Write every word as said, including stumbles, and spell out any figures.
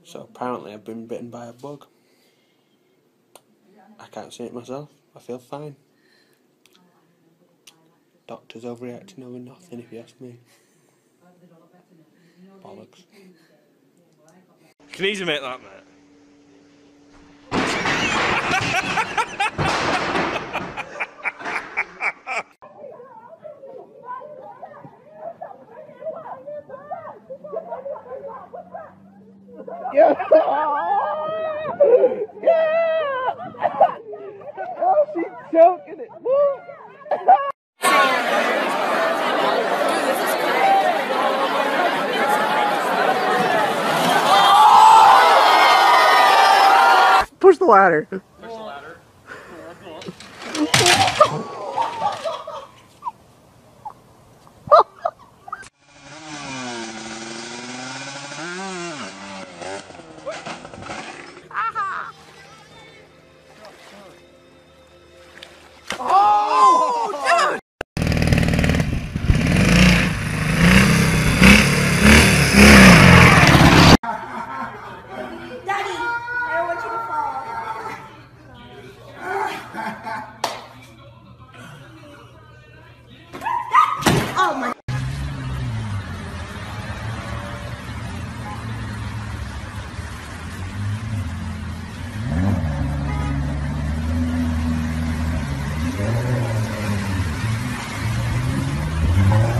So apparently I've been bitten by a bug. I can't see it myself. I feel fine. Doctor's overreacting over nothing, if you ask me. Bollocks. You can easily make that, mate. Yeah! Yeah! Oh, she's choking it. Woo! Push the ladder. Push the ladder. Oh, dude! Daddy, I don't want you to fall. Oh my. Oh,